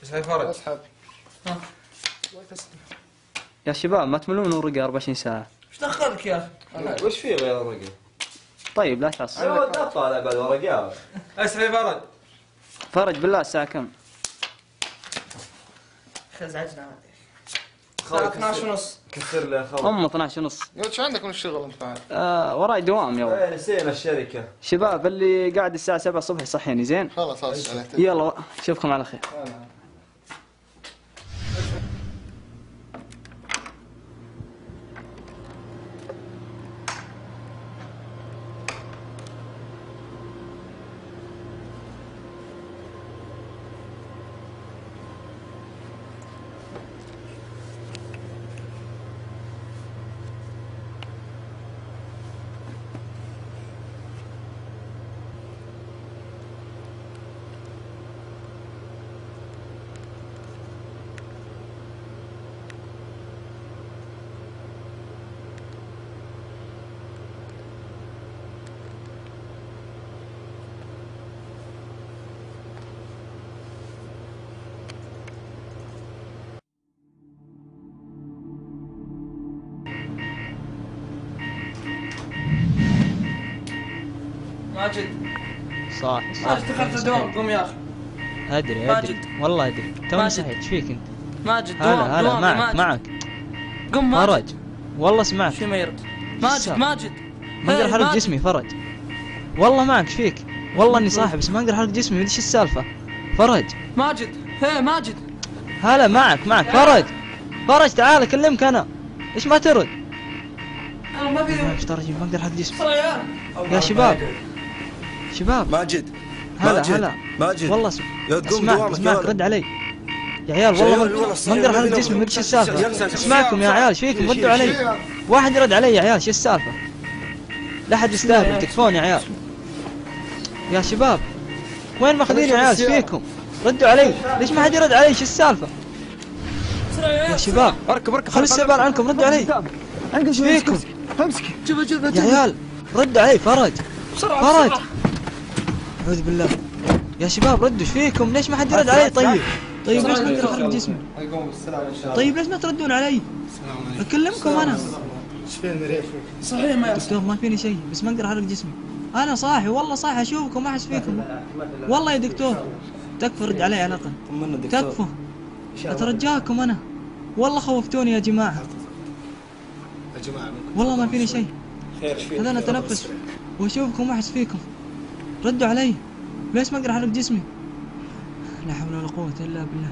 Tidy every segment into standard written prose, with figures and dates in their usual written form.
اسحب فرج. اسحب. ها يا شباب ما تملون ورقة 24 ساعة. ايش دخلك يا اخي؟ وش في غير الورقة؟ طيب لا تعصب. لا طالع بعد ورقة. اسحب فرج. فرج بالله الساعة كم؟ خزعجنا الساعة 12 ونص. كسر لي خوي. 12 ونص. يا ولد شو عندك من الشغل انت بعد؟ وراي دوام يا ولد. نسينا الشركة. شباب اللي قاعد الساعة 7 الصبح يصحيني زين؟ خلاص عليك. يلا اشوفكم على خير. ماجد صح ماجد دخلت الدوام قوم يا اخي. ادري ماجد. والله ادري توني ماجد. صحيت. ايش فيك انت؟ ماجد دوام هلا دوام يا معك ماجد. معك قم ماجد. فرج والله سمعك. شو ما يرد؟ ماجد الساعة؟ ماجد ما اقدر هاي احرك ماجد. جسمي فرج. والله معك ايش فيك؟ والله اني صاحي بس ما اقدر احرك جسمي. ايش السالفه؟ فرج ماجد هي ماجد. هلا معك فرج تعال اكلمك انا. ايش ما ترد؟ انا ما في ايش ترى ما اقدر احرك جسمي. يا عيال. يا شباب ماجد هلا ماجد والله يا تقوم دوامك اسمعك رد علي يا عيال. والله ما اقدر احرك جسمي. ايش السالفه؟ اسمعكم يا عيال ايش فيكم؟ ردوا علي. واحد يرد علي يا عيال. شو السالفه؟ لا حد يستهبل. تكفون يا عيال. يا شباب وين ماخذين يا عيال؟ ايش فيكم؟ ردوا علي. ليش ما حد يرد علي؟ شو السالفه؟ يا شباب خلوا السبال عنكم. ردوا علي. ايش فيكم؟ شوف يا عيال ردوا علي. فرج اعوذ بالله. يا شباب ردوا. ايش فيكم؟ ليش ما حد يرد علي؟ طيب ليش ما اقدر احرك جسمي؟ طيب ليش ما تردون علي؟ اكلمكم انا. ايش فين مريح؟ صحيح ما دكتور ما فيني شيء بس ما اقدر احرك جسمي. انا صاحي والله صاحي اشوفكم ما احس فيكم. والله يا دكتور تكفى رد علي على الاقل. تكفى اترجاكم انا. والله خوفتوني يا جماعه. يا جماعه والله ما فيني شيء. خير ايش فيك؟ هذا انا اتنفس واشوفكم ما احس فيكم. ردوا علي. ليش ما اقدر احرك جسمي؟ لا حول ولا قوه الا بالله.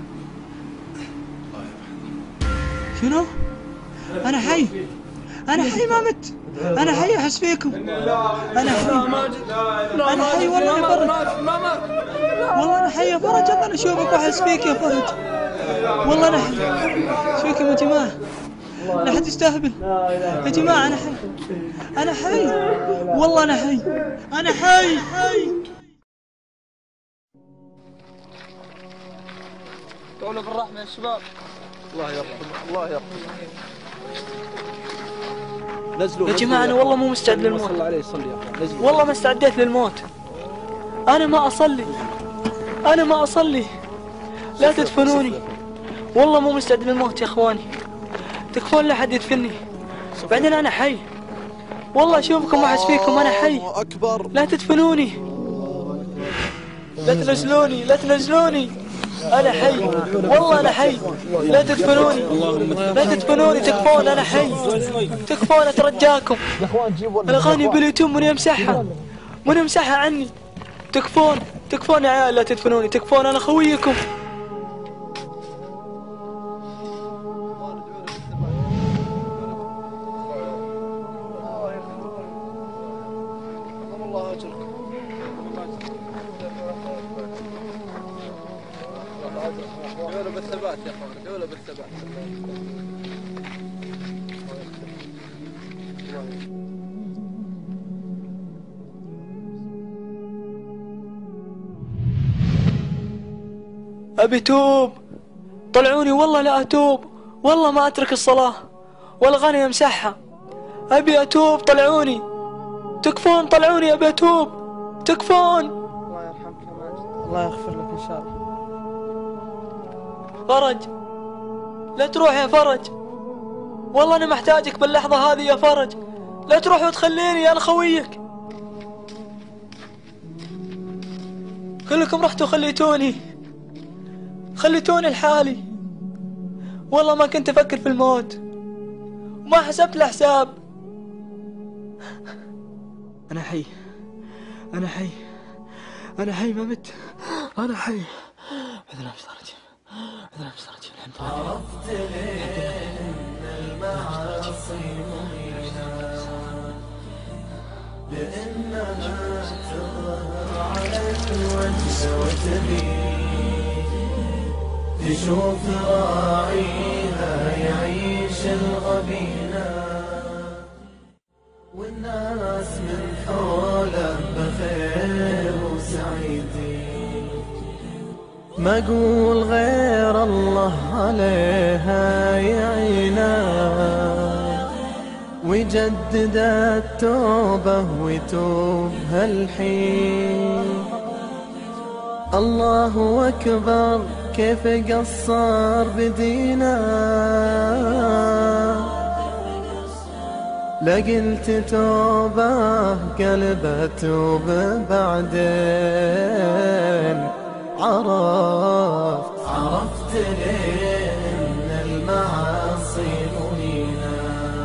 شنو؟ انا حي ما مت. انا حي احس فيكم. انا حي انا حي والله يا فرج. والله انا حي يا فرج. انا اشوفك واحس فيك يا فرج. والله انا حي. ايش فيكم يا جماعه؟ لا حد يستهبل يا جماعه. انا حي والله انا حي. قولوا بالرحمة يا شباب. نزلوا يا جماعة أنا والله مو مستعد للموت. والله ما استعديت للموت. أنا ما أصلي. لا تدفنوني. والله مو مستعد للموت يا إخواني. تكفون لا حد يدفني. بعدين أنا حي. والله أشوفكم وأحس فيكم. أنا حي. لا تدفنوني. لا تنزلوني. أنا حي والله أنا حي. لا تدفنوني. تكفون أنا حي. تكفون أترجاكم. الأغاني باليوتيوب من يمسحها عني. تكفون يا عيال. لا تدفنوني. تكفون أنا خويكم. بالثبات يا اخوان. دولة بالثبات. أبي توب. طلعوني والله لا أتوب. والله ما أترك الصلاة والأغاني أمسحها. أبي أتوب. طلعوني. تكفون. طلعوني. أبي أتوب. تكفون. الله يرحمك يا ماجد. الله يغفر لك إن شاء الله. فرج، لا تروح يا فرج، والله أنا محتاجك باللحظة هذه يا فرج، لا تروح وتخليني، أنا خويك. كلكم رحتوا خليتوني لحالي، والله ما كنت أفكر في الموت وما حسبت الحساب. أنا حي، أنا حي، أنا حي، ما مت، أنا حي. عذنا بشرتي، عذنا بشرتي. عرفت لين المعاصي مهينة، لأنها تظهر على الوجه وتبين، تشوف راعيها يعيش الغبينة، والناس من حوله بخير وسعيدين. ما اقول غير الله عليها يعينا، ويجدد التوبة ويتوب هالحين. الله أكبر كيف قصر بدينا، لقلت توبة قلبه توب بعدين. عرفت لين المعاصي مهينة،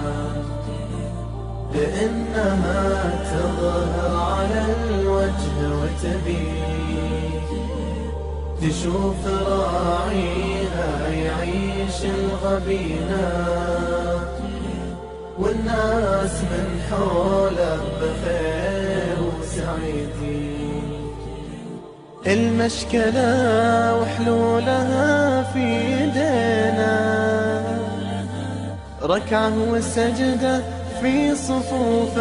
لأنها تظهر على الوجه وتبين، تشوف راعيها يعيش الغبينة، والناس من حوله بخير وسعيدين. المشكلة وحلولها في يدينا، ركعة وسجدة في صفوف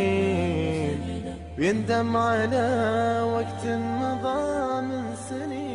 المصلين، يندم على وقت مضى من سنين.